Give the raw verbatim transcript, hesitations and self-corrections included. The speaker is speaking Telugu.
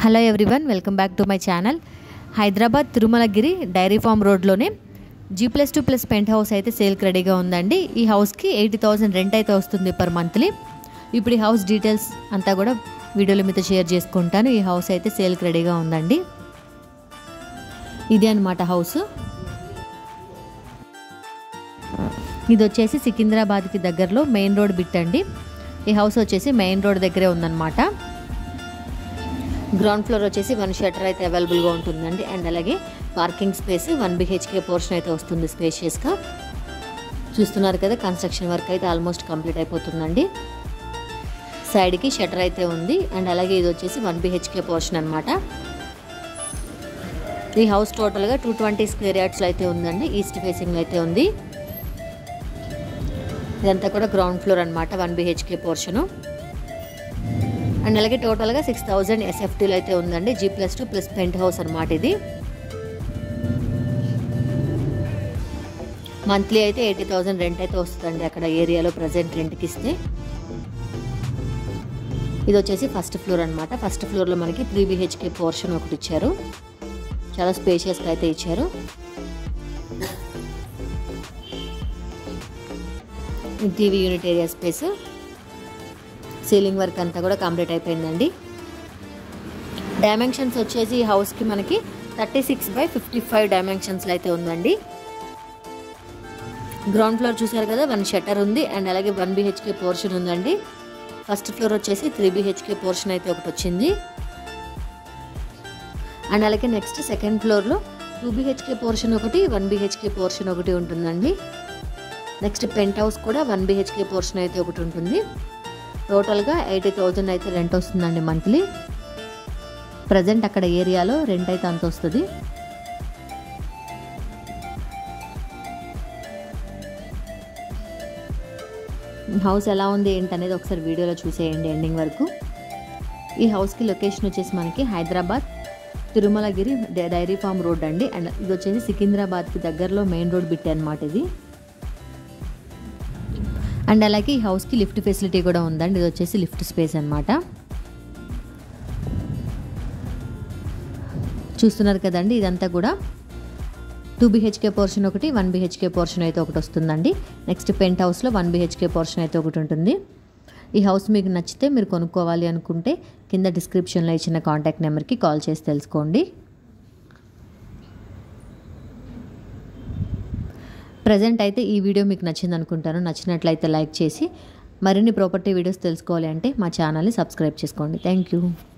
Hello everyone, welcome back to my channel. Hyderabad Tirumalagiri dairy farm రోడ్లోనే G plus two plus penthouse అయితే సేల్కి రెడీగా ఉందండి. ఈ హౌస్కి ఎయిటీ థౌసండ్ రెంట్ అయితే వస్తుంది పర్ మంత్లీ. ఇప్పుడు ఈ హౌస్ డీటెయిల్స్ అంతా కూడా వీడియోలో మీతో షేర్ చేసుకుంటాను. ఈ హౌస్ అయితే సేల్కి రెడీగా ఉందండి. ఇదే అనమాట హౌస్. ఇది వచ్చేసి సికింద్రాబాద్కి దగ్గరలో మెయిన్ రోడ్ బిట్ అండి. ఈ హౌస్ వచ్చేసి మెయిన్ రోడ్ దగ్గరే ఉందన్నమాట. గ్రౌండ్ ఫ్లోర్ వచ్చేసి వన్ షటర్ అయితే అవైలబుల్గా ఉంటుందండి. అండ్ అలాగే parking space one BHK portion అయితే వస్తుంది స్పేషియస్గా. చూస్తున్నారు కదా, కన్స్ట్రక్షన్ వర్క్ అయితే ఆల్మోస్ట్ కంప్లీట్ అయిపోతుందండి. సైడ్కి షటర్ అయితే ఉంది. అండ్ అలాగే ఇది వచ్చేసి వన్ బిహెచ్కే పోర్షన్ అనమాట. ఈ హౌస్ టోటల్గా టూ ట్వంటీ స్క్వేర్ యార్డ్స్లో అయితే ఉందండి. ఈస్ట్ ఫేసింగ్ అయితే ఉంది. ఇదంతా కూడా గ్రౌండ్ ఫ్లోర్ అనమాట, వన్ బిహెచ్కే పోర్షను. అండ్ అలాగే టోటల్గా సిక్స్ థౌజండ్ ఎస్ఎఫ్టీలో అయితే ఉందండి. G plus two plus penthouse అనమాట ఇది. మంత్లీ అయితే ఎయిటీ థౌజండ్ రెంట్ అయితే వస్తుందండి అక్కడ ఏరియాలో ప్రజెంట్ రెంట్కి ఇస్తే. ఇది వచ్చేసి ఫస్ట్ ఫ్లోర్ అనమాట. ఫస్ట్ ఫ్లోర్లో మనకి త్రీ బిహెచ్కే పోర్షన్ ఒకటి ఇచ్చారు. చాలా స్పేషియస్గా అయితే ఇచ్చారు. TV unit area space, ceiling work అంతా కూడా కంప్లీట్ అయిపోయిందండి. డైమెన్షన్స్ వచ్చేసి ఈ హౌస్కి మనకి thirty six by fifty five డైమెన్షన్స్లో అయితే ఉందండి. గ్రౌండ్ ఫ్లోర్ చూసారు కదా, వన్ షటర్ ఉంది. అండ్ అలాగే వన్ బిహెచ్కే పోర్షన్ ఉందండి. ఫస్ట్ ఫ్లోర్ వచ్చేసి త్రీ బిహెచ్కే పోర్షన్ అయితే ఒకటి వచ్చింది. అండ్ అలాగే నెక్స్ట్ సెకండ్ ఫ్లోర్లో టూ బిహెచ్కే పోర్షన్ ఒకటి, వన్ బిహెచ్కే పోర్షన్ ఒకటి ఉంటుందండి. నెక్స్ట్ పెంట్ హౌస్ కూడా వన్ బిహెచ్కే పోర్షన్ అయితే ఒకటి ఉంటుంది. టోటల్గా ఎయిటీ థౌజండ్ అయితే రెంట్ వస్తుందండి మంత్లీ. ప్రజెంట్ అక్కడ ఏరియాలో రెంట్ అయితే అంత వస్తుంది. హౌస్ ఎలా ఉంది ఏంటనేది ఒకసారి వీడియోలో చూసేయండి ఎండింగ్ వరకు. ఈ హౌస్కి లొకేషన్ వచ్చేసి మనకి Hyderabad Tirumalagiri dairy farm road అండి. అండ్ ఇది వచ్చేసి సికింద్రాబాద్కి దగ్గరలో మెయిన్ రోడ్ బిట్ అనమాట ఇది. అండ్ అలాగే ఈ హౌస్కి లిఫ్ట్ ఫెసిలిటీ కూడా ఉందండి. ఇది వచ్చేసి లిఫ్ట్ స్పేస్ అనమాట. చూస్తున్నారు కదండి, ఇదంతా కూడా టూ బిహెచ్కే పోర్షన్ ఒకటి, వన్ బిహెచ్కే పోర్షన్ అయితే ఒకటి వస్తుందండి. నెక్స్ట్ పెంట్ హౌస్లో వన్ బిహెచ్కే పోర్షన్ అయితే ఒకటి ఉంటుంది. ఈ హౌస్ మీకు నచ్చితే మీరు కొనుక్కోవాలి అనుకుంటే కింద డిస్క్రిప్షన్లో ఇచ్చిన కాంటాక్ట్ నెంబర్కి కాల్ చేసి తెలుసుకోండి. ప్రజెంట్ అయితే ఈ వీడియో మీకు నచ్చింది అనుకుంటాను. నచ్చినట్లయితే లైక్ చేసి మరిన్ని ప్రాపర్టీ వీడియోస్ తెలుసుకోవాలి అంటే మా ఛానల్ని సబ్స్క్రైబ్ చేసుకోండి. Thank you.